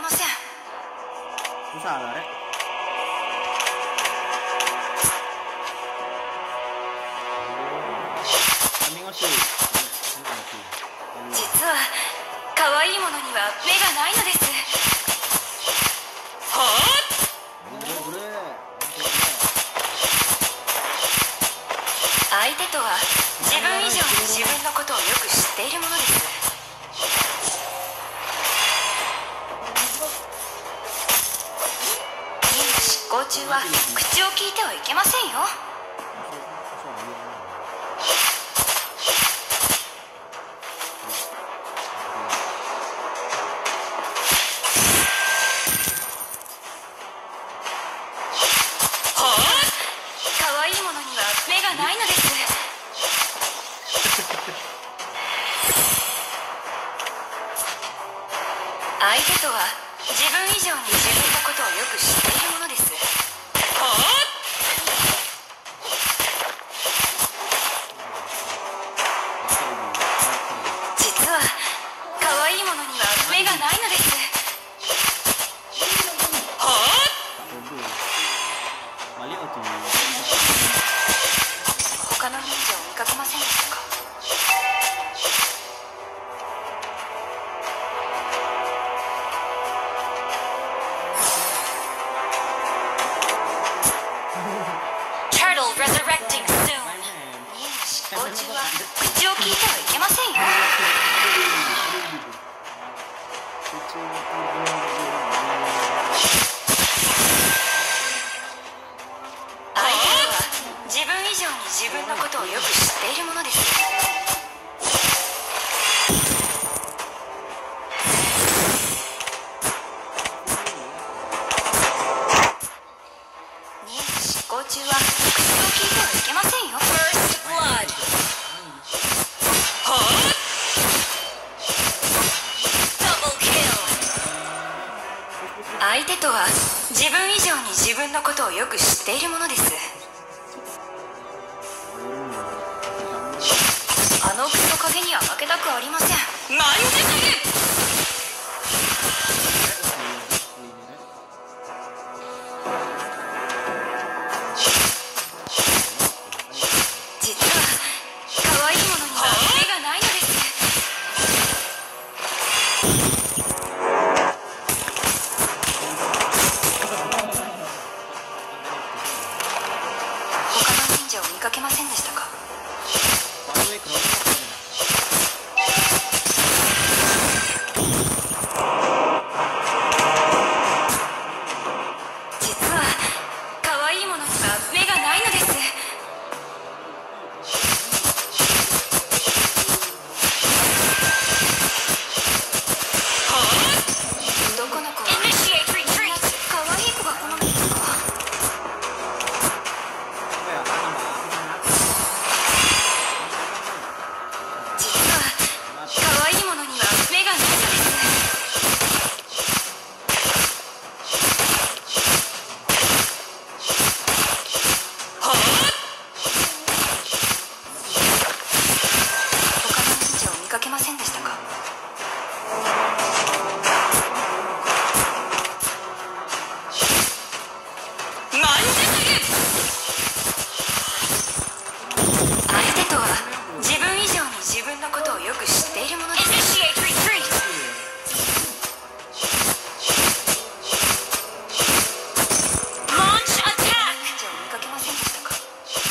ません。 Bisa lah, Rek. Kami ngosip. 実は可愛いものには目がないのです。はあ？ Boleh. 相手とは自分以上に自分のことをよく知っているものです。任務執行中は口を聞いてはいけませんよ。可愛いものには目がないのです。相手とは自分以上に自分のことをよく知っているものです。実は可愛いものには目がないのです。他の忍者を見かけませんでしたか？Resurrecting soon. 任務執行中は口を聞いてはいけませんよ。相手は自分以上に自分のことをよく知っているものです。任務執行中は口を聞いてはいけませんよ。First blood. 相手とは自分以上に自分のことをよく知っているものです。あの人影には負けたくありません。マンジュテル。実は可愛いものには目がないのです。他の忍者を見かけませんでしたか？実は可愛いものには目がないのです。男の子は可愛い子が好みですか？実は可愛いものには目がないのです。他の忍者を見かけませんでしたか？相手とは自分以上に自分のことをよく知っているものです。忍者を見かけませんでしたか？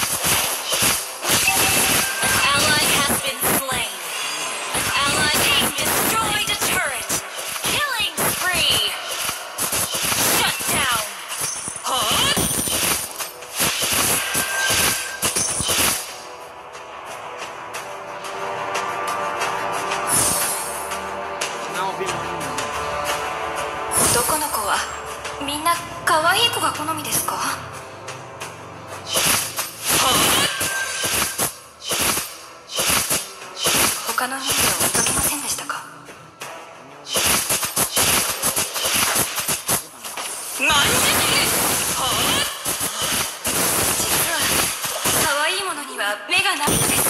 男の子はみんな可愛い子が好みですか？他の忍者を見かけませんでしたか？実は可愛いものには目がないのです。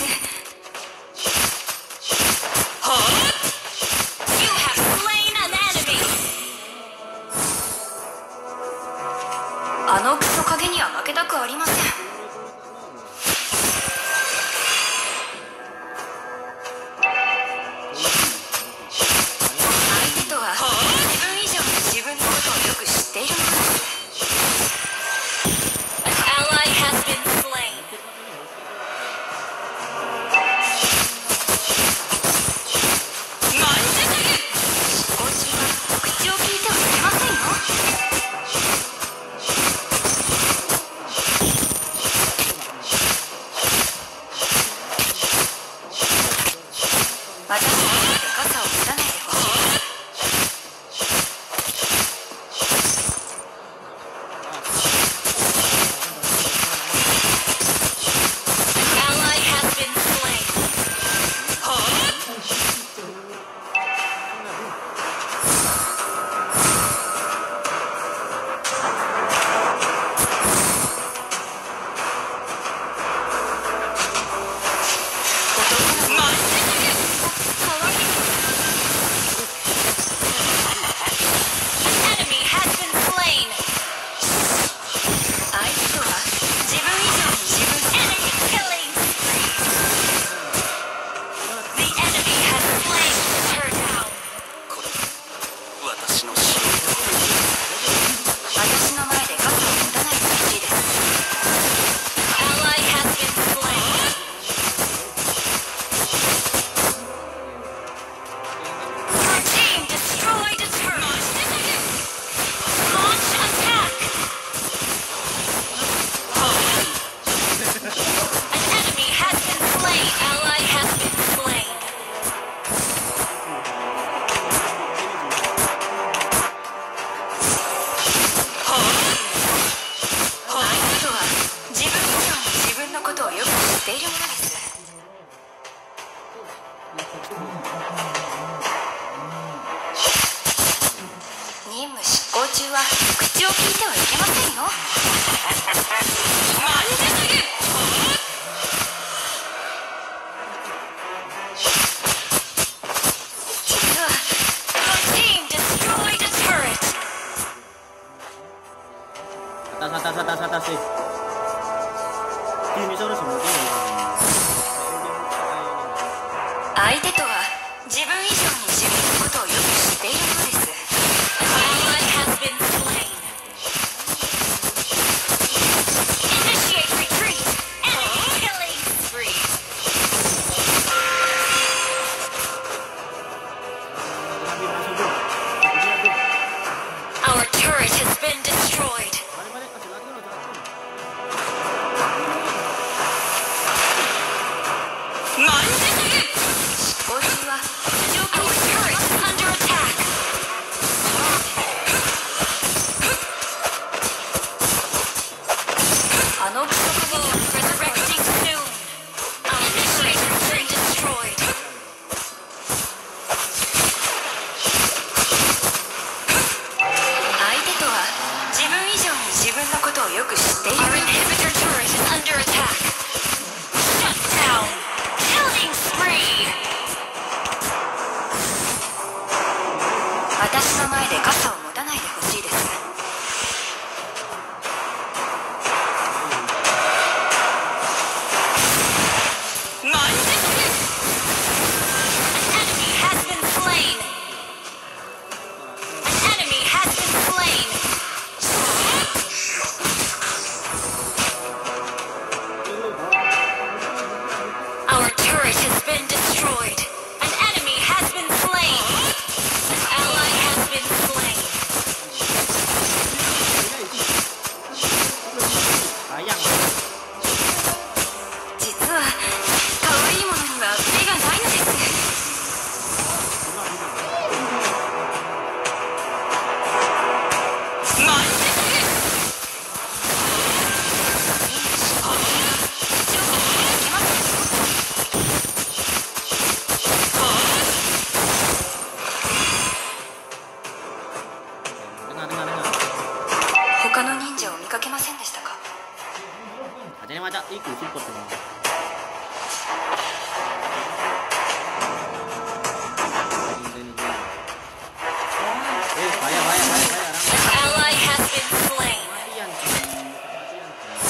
けたくありません。相手とは自分以上に自分のことをよく知っているものです。An ally has been slain. 執行中は口を聞いてはいけませんよ。私の前で傘を持たないでほしい。Ally has been slain. 私の前で傘を持たないでほしいです。Ally has been slain. Your team destroyed a turret. Launch attack. An enemy has been slain. Ally has been slain. 自分以上に自分のことをよく知っているものです。任務執行中は口を聞いてはいけませんよ。実は Your team destroyed a turret. Atas sih. Ini suara semua. 相手とは自分以上に自分のことをよく知っているものです。Ally has been slain. Initiate retreat. Enemy killing spree. Our turret has been destroyed. 執行中は口を聞いて Our turret is under attack. あの不足を resurrecting soon. Our initiator has been destroyed. 相手とは自分以上に自分のことをよく知っている。Our inhibitor turret is under attack. Shut down. Killing spree. 私の前で傘を持たないでほしいです。An enemy has been slain. An enemy has been slain. Our turret has been destroyed. An enemy has been slain. An ally has been slain. Sayang. 実は可愛いものには目がないのです。他の忍者を見かけませんでしたか？ Ada ikut support teman. Bahaya. An ally has been slain.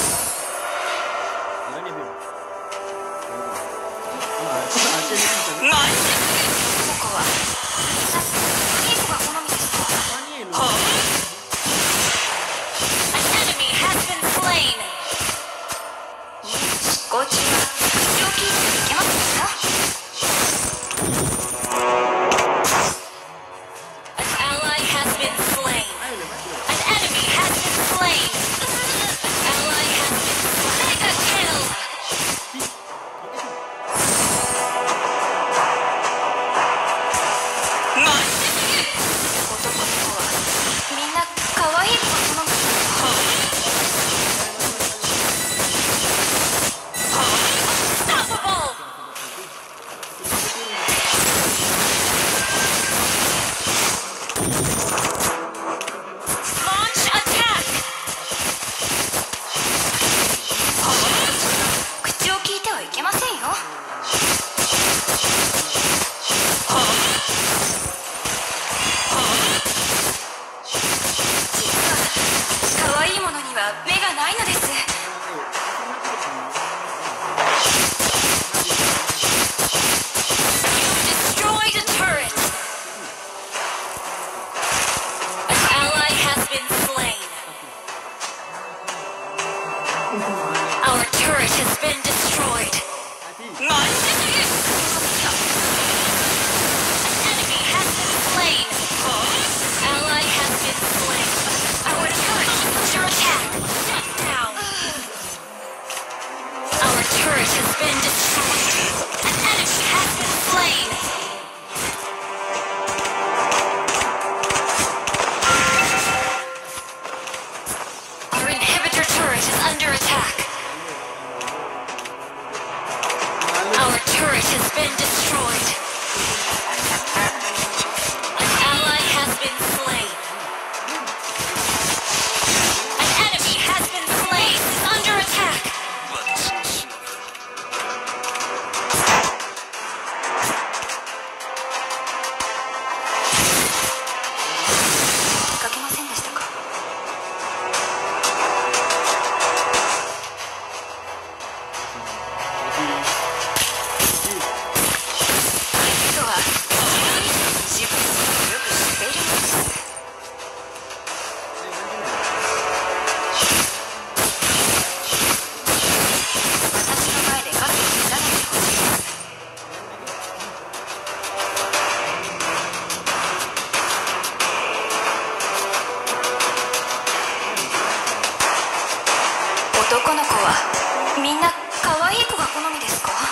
男の子はみんな可愛い子が好みですか？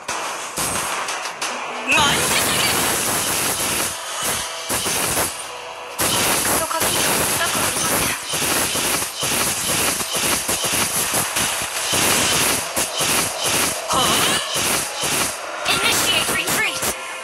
マイクソ鍵にはしたくありません。はあ？ Initiate retreat!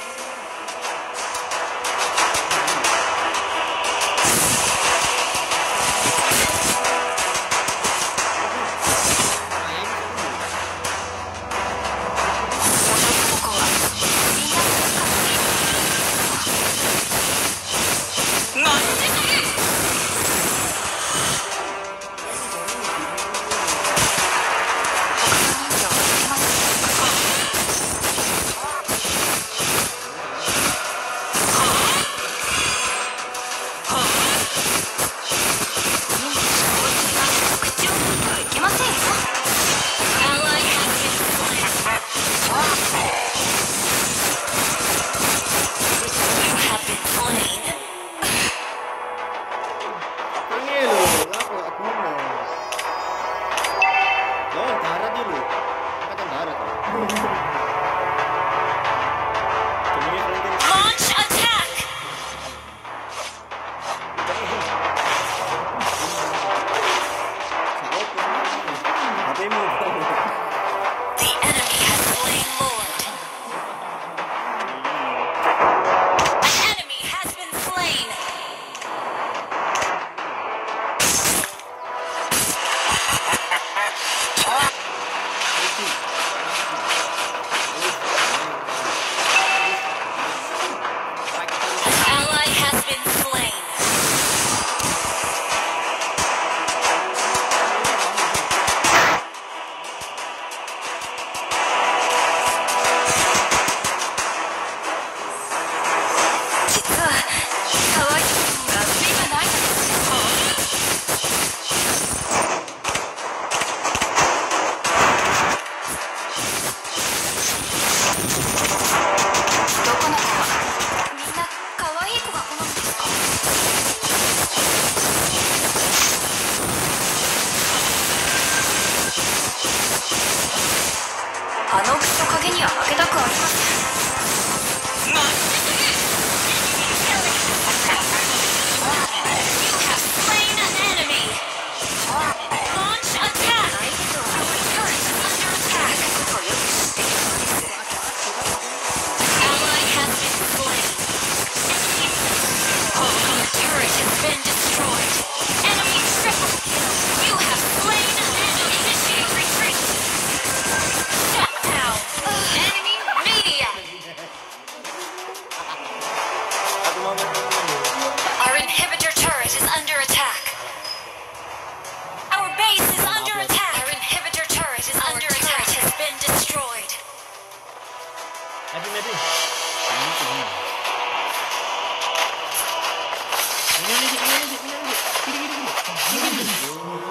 あのクソ影には負けたくありません。Our inhibitor turret is under attack. Our base is under attack. Our inhibitor turret is under attack. Has been destroyed. Ini